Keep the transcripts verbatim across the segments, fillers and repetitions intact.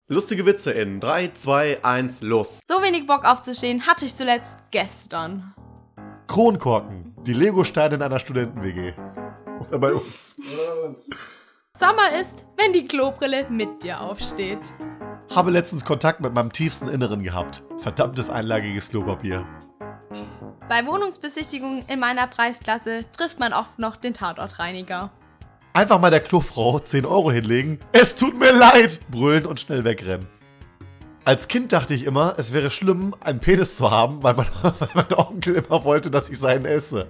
Lustige Witze in drei, zwei, eins, los. So wenig Bock aufzustehen hatte ich zuletzt gestern. Kronkorken. Die Lego-Steine in einer Studenten-W G. Oder bei uns. Sommer ist, wenn die Klobrille mit dir aufsteht. Habe letztens Kontakt mit meinem tiefsten Inneren gehabt. Verdammtes einlagiges Klopapier. Bei Wohnungsbesichtigungen in meiner Preisklasse trifft man oft noch den Tatortreiniger. Einfach mal der Klofrau zehn Euro hinlegen. Es tut mir leid! Brüllen und schnell wegrennen. Als Kind dachte ich immer, es wäre schlimm, einen Penis zu haben, weil mein, weil mein Onkel immer wollte, dass ich seinen esse.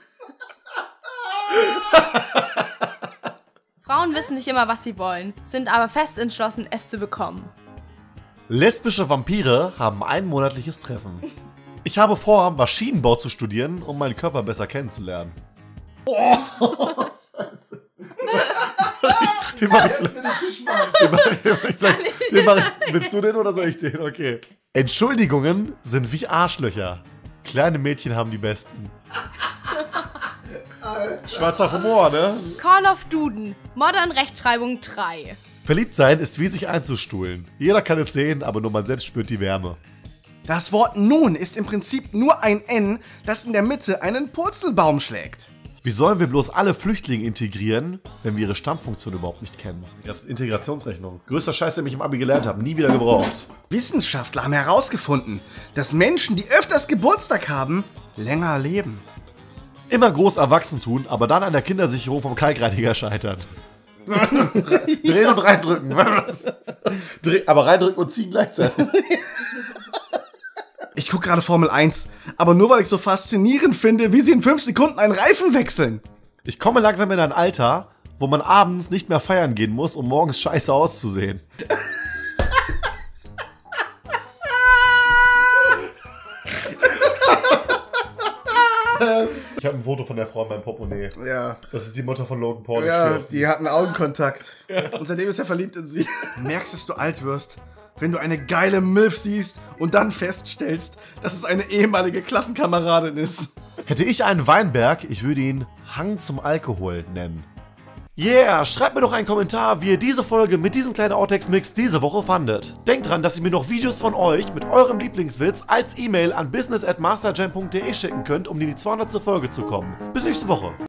Frauen wissen nicht immer, was sie wollen, sind aber fest entschlossen, es zu bekommen. Lesbische Vampire haben ein monatliches Treffen. Ich habe vor, Maschinenbau zu studieren, um meinen Körper besser kennenzulernen. Oh, Scheiße. Den mach ich vielleicht. Den mach ich, den mach ich vielleicht. Den mach ich, willst du den oder soll ich den? Okay. Entschuldigungen sind wie Arschlöcher. Kleine Mädchen haben die besten. Schwarzer Humor, ne? Call of Duden, Modern Rechtschreibung drei. Verliebt sein ist wie sich einzustuhlen. Jeder kann es sehen, aber nur man selbst spürt die Wärme. Das Wort nun ist im Prinzip nur ein N, das in der Mitte einen Purzelbaum schlägt. Wie sollen wir bloß alle Flüchtlinge integrieren, wenn wir ihre Stammfunktion überhaupt nicht kennen? Jetzt Integrationsrechnung. Größter Scheiß, den ich im Abi gelernt habe. Nie wieder gebraucht. Wissenschaftler haben herausgefunden, dass Menschen, die öfters Geburtstag haben, länger leben. Immer groß erwachsen tun, aber dann an der Kindersicherung vom Kalkreiniger scheitern. Drehen und reindrücken. Dreh, aber reindrücken und ziehen gleichzeitig. Ich gucke gerade Formel eins, aber nur weil ich so faszinierend finde, wie sie in fünf Sekunden einen Reifen wechseln. Ich komme langsam in ein Alter, wo man abends nicht mehr feiern gehen muss, um morgens scheiße auszusehen. Ich habe ein Foto von der Frau in meinem Portemonnaie. Ja. Das ist die Mutter von Logan Paul. Ja, die hatten Augenkontakt. Ja. Und seitdem ist er verliebt in sie. Du merkst, dass du alt wirst, wenn du eine geile Milf siehst und dann feststellst, dass es eine ehemalige Klassenkameradin ist. Hätte ich einen Weinberg, ich würde ihn Hang zum Alkohol nennen. Yeah, schreibt mir doch einen Kommentar, wie ihr diese Folge mit diesem kleinen Outtakes-Mix diese Woche fandet. Denkt dran, dass ihr mir noch Videos von euch mit eurem Lieblingswitz als E-Mail an business at masterjam punkt de schicken könnt, um in die zweihundertste Folge zu kommen. Bis nächste Woche.